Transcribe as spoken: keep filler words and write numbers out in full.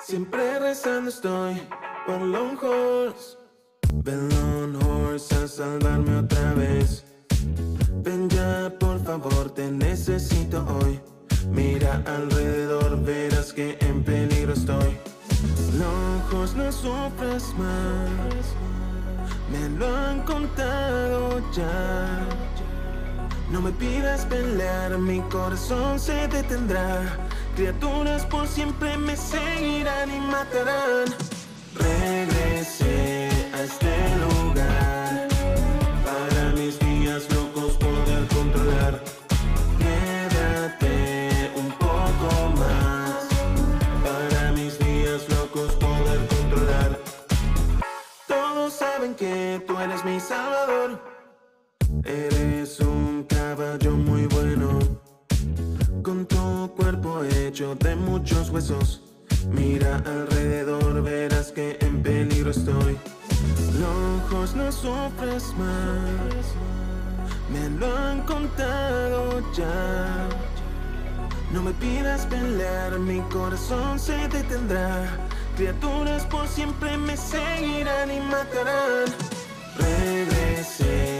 Siempre rezando estoy por Longhorns. Ven Longhorns a salvarme otra vez. Ven ya, por favor, te necesito hoy. Mira alrededor, verás que en peligro estoy. Longhorns, no sufras más. Me lo han contado ya. No me pidas pelear, mi corazón se detendrá. Criaturas por siempre me seguirán y matarán. Regresé a este lugar para mis días locos poder controlar. Quédate un poco más para mis días locos poder controlar. Todos saben que tú eres mi salvador. Eres un caballo muy bueno, con tu cuerpo hecho de muchos huesos. Mira alrededor, verás que en peligro estoy. Longhorns, no sufras más. Me lo han contado ya. No me pidas pelear, mi corazón se detendrá. Criaturas por siempre me seguirán y matarán. Regresé